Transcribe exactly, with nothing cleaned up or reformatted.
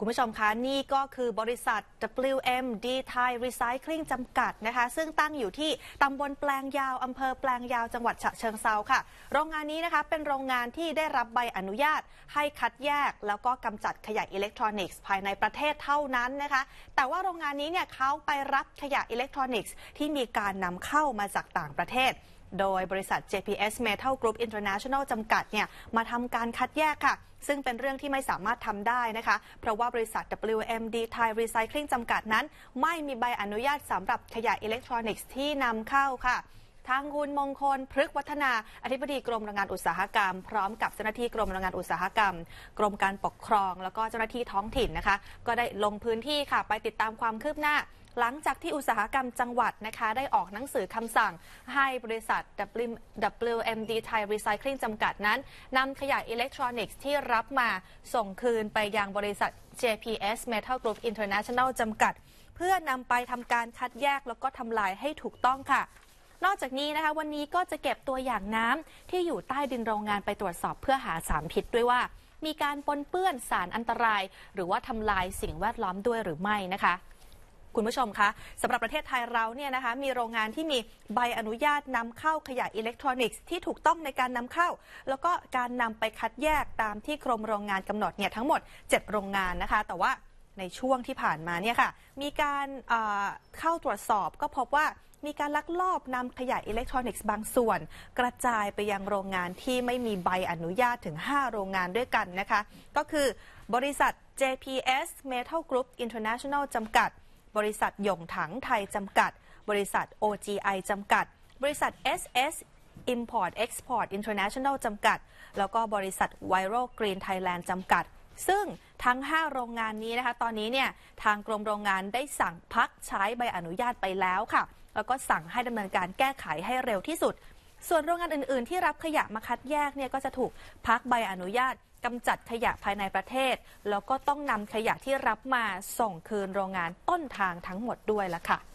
คุณผู้ชมคะนี่ก็คือบริษัท ดับเบิลยู เอ็ม ดี Thai Recycling จำกัดนะคะซึ่งตั้งอยู่ที่ตำบลแปลงยาวอำเภอแปลงยาวจังหวัดฉะเชิงเทราค่ะโรงงานนี้นะคะเป็นโรงงานที่ได้รับใบอนุญาตให้คัดแยกแล้วก็กำจัดขยะอิเล็กทรอนิกส์ภายในประเทศเท่านั้นนะคะแต่ว่าโรงงานนี้เนี่ยเขาไปรับขยะอิเล็กทรอนิกส์ที่มีการนำเข้ามาจากต่างประเทศโดยบริษัท เจ พี เอส Metal Group International จำกัดเนี่ยมาทำการคัดแยกค่ะซึ่งเป็นเรื่องที่ไม่สามารถทำได้นะคะเพราะว่าบริษัท ดับเบิลยู เอ็ม ดี Thai Recycling จำกัดนั้นไม่มีใบอนุญาตสำหรับขยะอิเล็กทรอนิกส์ที่นำเข้าค่ะทางคุณมงคลพฤกษ์วัฒนาอธิบดีกรมโรงงานอุตสาหกรรมพร้อมกับเจ้าหน้าที่กรมโรงงานอุตสาหกรรมกรมการปกครองแล้วก็เจ้าหน้าที่ท้องถิ่นนะคะก็ได้ลงพื้นที่ค่ะไปติดตามความคืบหน้าหลังจากที่อุตสาหกรรมจังหวัดนะคะได้ออกหนังสือคำสั่งให้บริษัท ดับเบิลยู เอ็ม ดี Thai Recycling จำกัดนั้นนำขยะอิเล็กทรอนิกส์ที่รับมาส่งคืนไปยังบริษัท เจ พี เอส Metal Group International จำกัดเพื่อนำไปทำการคัดแยกแล้วก็ทำลายให้ถูกต้องค่ะนอกจากนี้นะคะวันนี้ก็จะเก็บตัวอย่างน้ำที่อยู่ใต้ดินโรงงานไปตรวจสอบเพื่อหาสารพิษด้วยว่ามีการปนเปื้อนสารอันตรายหรือว่าทำลายสิ่งแวดล้อมด้วยหรือไม่นะคะคุณผู้ชมคะสำหรับประเทศไทยเราเนี่ยนะคะมีโรงงานที่มีใบอนุญาตนำเข้าขยะอิเล็กทรอนิกส์ที่ถูกต้องในการนำเข้าแล้วก็การนำไปคัดแยกตามที่กรมโรงงานกำหนดเนี่ยทั้งหมดเจ็ดโรงงานนะคะแต่ว่าในช่วงที่ผ่านมาเนี่ยค่ะมีการเข้าตรวจสอบก็พบว่ามีการลักลอบนำขยะอิเล็กทรอนิกส์บางส่วนกระจายไปยังโรงงานที่ไม่มีใบอนุญาตถึงห้าโรงงานด้วยกันนะคะก็คือบริษัท เจ พี เอส Metal Group International จำกัดบริษัทหยงถังไทยจำกัดบริษัท โอ จี ไอ จำกัดบริษัท เอส เอส Import Export International จำกัดแล้วก็บริษัท Viral Green Thailand จำกัดซึ่งทั้งห้าโรงงานนี้นะคะตอนนี้เนี่ยทางกรมโรงงานได้สั่งพักใช้ใบอนุญาตไปแล้วค่ะแล้วก็สั่งให้ดำเนินการแก้ไขให้เร็วที่สุดส่วนโรงงานอื่นๆที่รับขยะมาคัดแยกเนี่ยก็จะถูกพักใบอนุญาตกำจัดขยะภายในประเทศแล้วก็ต้องนำขยะที่รับมาส่งคืนโรงงานต้นทางทั้งหมดด้วยละค่ะ